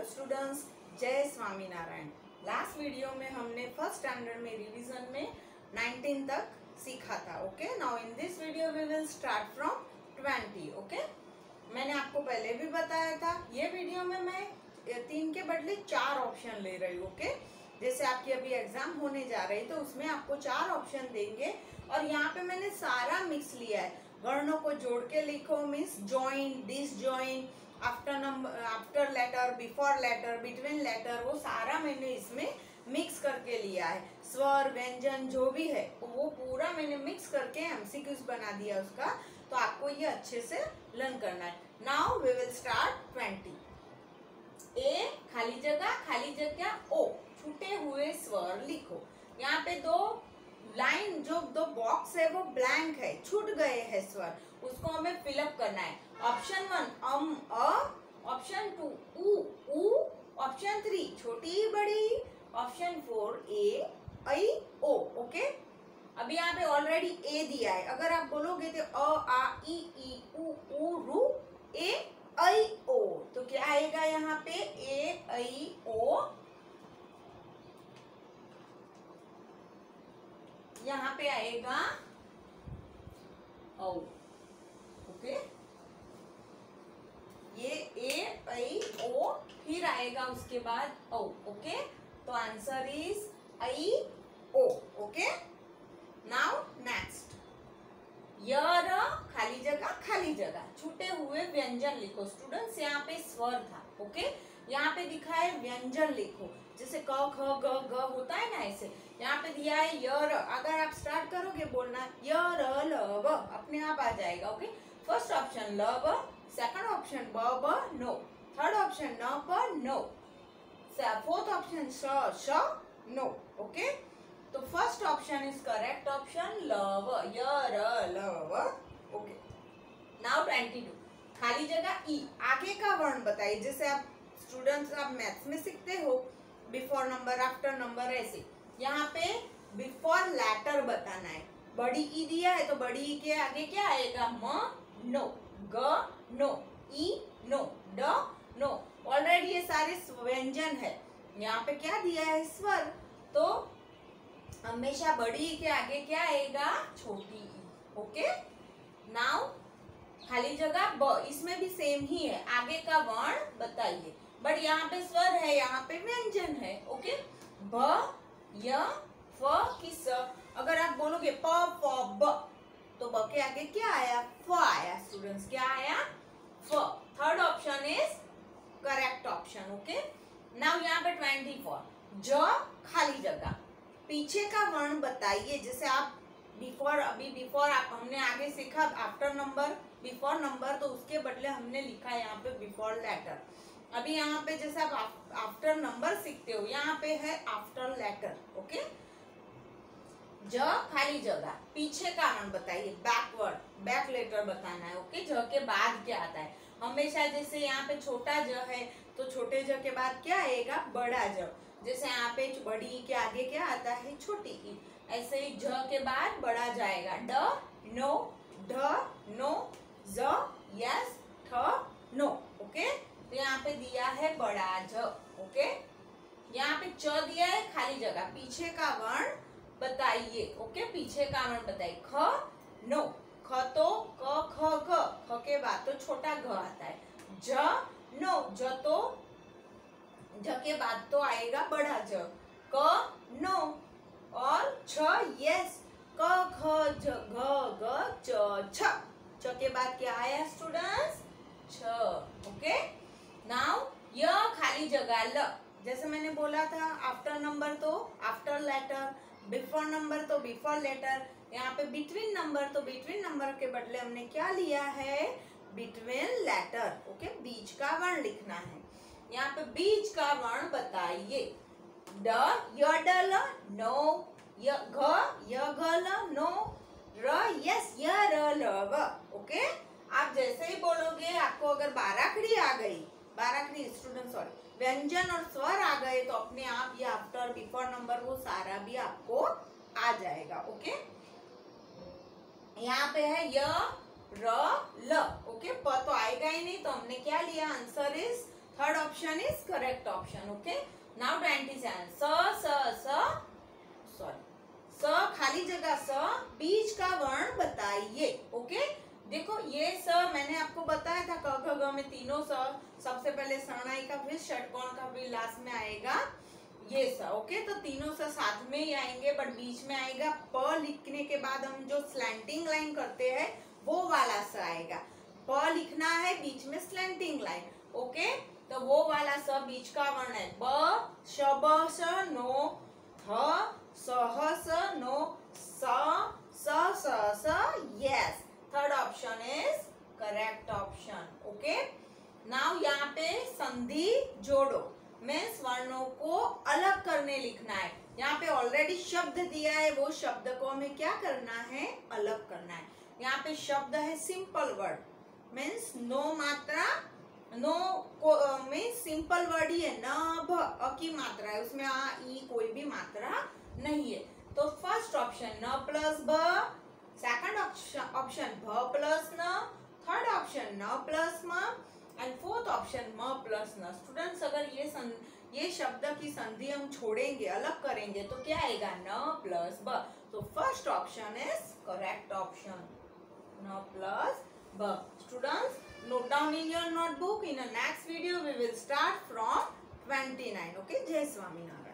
Students, जय Swaminarayan. Last video में हमने फर्स्ट स्टैंडर्ड में रिवीजन में 19 तक सीखा था। Okay, now in this video we will start from 20। Okay, मैंने आपको पहले भी बताया था ये वीडियो में मैं 3 के बदले 4 ऑप्शन ले रही हूँ। ओके, जैसे आपकी अभी एग्जाम होने जा रही है तो उसमें आपको 4 ऑप्शन देंगे और यहाँ पे मैंने सारा मिक्स लिया है। वर्णों को जोड़ के लिखो, means join, disjoin, after letter, before letter, between letter, वो सारा मैंने इसमें मिक्स करके लिया है। स्वर, व्यंजन जो भी है वो पूरा मैंने मिक्स करके एमसीक्यूज बना दिया उसका, तो आपको ये अच्छे से लर्न करना है। Now we will start 20। ए खाली जगह ओ, छूटे हुए स्वर लिखो। यहाँ पे 2 लाइन, जो 2 बॉक्स है वो ब्लैंक है, छूट गए हैं स्वर, उसको हमें फिलअप करना है। ऑप्शन 1 अ, ऑप्शन 2 उ, ऑप्शन 3 छोटी बड़ी, ऑप्शन 4 ए ऐ ओ। ओके, अभी यहाँ पे ऑलरेडी ए दिया है, अगर आप बोलोगे तो अ आ ई उ रु ए ऐ ओ, तो क्या आएगा यहाँ पे ए ऐ ओ। यहाँ पे आएगा औ। ओके, ये ए ऐ ओ, फिर आएगा उसके बाद औ। ओके, तो आंसर इज ऐ ओ। ओके, नाउ नेक्स्ट, यर खाली जगह छूटे हुए व्यंजन लिखो। स्टूडेंट्स, यहाँ पे स्वर था। ओके, यहाँ पे दिखा है व्यंजन लिखो, जैसे क ख ग ग होता है ना, ऐसे यहाँ पे दिया है यर। अगर आप स्टार्ट करोगे बोलना यर ल ब, अपने आप आ जाएगा। ओके, फर्स्ट ऑप्शन ल ब, सेकंड ऑप्शन ब ब नो, थर्ड ऑप्शन न ब नो, फोर्थ ऑप्शन श नो। ओके, तो first option is correct option लव, यर लव। ओके, नाउ 22, खाली जगह ई, आगे का वर्ण बताइए। जैसे आप स्टूडेंट्स आप मैथ्स में सीखते हो, बिफोर नंबर, आफ्टर नंबर, ऐसे यहाँ पे बिफोर लेटर बताना है। बड़ी ई दिया है तो बड़ी ई के आगे क्या आएगा? म नो, ग नो, ई नो, ड नो। ऑलरेडी ये सारे व्यंजन है। यहाँ पे क्या दिया है? स्वर, तो हमेशा बड़ी ई के आगे क्या आएगा? छोटी ई। ओके, नाउ खाली जगह ब, इसमें भी सेम ही है, आगे का वर्ण बताइए। बट यहाँ पे स्वर है, यहाँ पे व्यंजन है। ओके, ब य फ की स। अगर आप बोलोगे प फ ब, तो ब के आगे क्या आया? फ आया। स्टूडेंट्स, क्या आया? फ। Third option is correct option. Okay, now यहाँ पे 24, ज खाली जगह, पीछे का वर्ण बताइए। जैसे आप बिफोर, अभी बिफोर हमने आगे सीखा आफ्टर नंबर, बिफोर नंबर, तो उसके बदले हमने लिखा यहाँ पे बिफोर लेटर। अभी यहाँ पे जैसे आप आफ्टर नंबर सीखते हो, यहाँ पे है आफ्टर लेटर। ओके, ज खाली जगह, पीछे का वर्ण बताइए, बैकवर्ड, बैक लेटर बताना है। ओके, ज के बाद क्या आता है? हमेशा जैसे यहाँ पे छोटा ज है तो छोटे ज के बाद क्या आएगा? बड़ा ज। जैसे यहाँ पे बड़ी ई के आगे क्या आता है? छोटी ई। ऐसे ही ज के बाद बड़ा जाएगा, ड नो, ढ नो, ज यस, ठ नो। ओके, तो यहाँ पे दिया है बड़ा ज। ओके, यहाँ पे च दिया है खाली जगह, पीछे का वर्ण बताइए। ओके, पीछे का वर्ण बताइए। ख नो, ख तो क ख ग, ख के बाद तो छोटा घ आता है। ज नो, ज तो ज के बाद तो आएगा बड़ा ज। क नो, और छ यस, क ख ज घ ग च छ, छ के बाद क्या आया स्टूडेंट्स? छ। ओके, नाउ य खाली जगह ल, जैसे मैंने बोला था आफ्टर नंबर तो आफ्टर लेटर, बिफोर नंबर तो बिफोर लेटर, यहाँ पे बिटवीन नंबर तो बिटवीन नंबर के बदले हमने क्या लिया है? Between letter. ओके, बीच का वर्ण लिखना है। यहाँ पे बीच का वर्ण बताइए। ड य ड ल नो, य घ य घ ल नो, र यस य र ल व। ओके, आप जैसे ही बोलोगे, आपको अगर बाराखड़ी आ गई, बाराखड़ी स्टूडेंट सॉरी, व्यंजन और स्वर आ गए, तो अपने आप ये आफ्टर बिफोर नंबर वो सारा भी आपको आ जाएगा। ओके, यहाँ पे है य र ल। ओके, प तो आएगा ही नहीं, तो हमने क्या लिया? Answer is third option is correct option. Okay, now 27. स खाली जगह स बीच का वर्ण बताइए. ओके, देखो ये स मैंने आपको बताया था क ख ग में तीनों स, सबसे पहले शरणाई का, फिर षटकोण का, फिर लास्ट में आएगा ये स. ओके, तो तीनों स साथ में ही आएंगे, बट बीच में आएगा प. लिखने के बाद हम जो स्लैंटिंग लाइन करते हैं वो वाला स आएगा. प लिखना है, बीच में स्लैंटिंग लाइन. ओके, तो वो वाला स बीच का वर्ण है. ब श ब श नो, ह स ह स नो, स स yes. Third option is correct option. Okay, now यहाँ पे संधि जोड़ो मीन्स वर्णों को अलग करने लिखना है. यहाँ पे ऑलरेडी शब्द दिया है, वो शब्द को हमें क्या करना है, अलग करना है. यहाँ पे शब्द है सिंपल वर्ड मीन्स नो मात्रा, नो मीन्स सिंपल वर्ड ही है. न भ अ की मात्रा है, उसमें आ ई कोई भी मात्रा नहीं है. तो फर्स्ट ऑप्शन न प्लस ब, सेकंड ऑप्शन भ प्लस न, थर्ड ऑप्शन न प्लस म एंड फोर्थ ऑप्शन म प्लस न. स्टूडेंट्स, अगर ये शब्द की संधि हम छोड़ेंगे, अलग करेंगे तो क्या आएगा, न प्लस ब. तो first option is correct option, न प्लस ब. Students, note down in your notebook. In the next video we will start from 29. Okay, Jai Swaminarayan.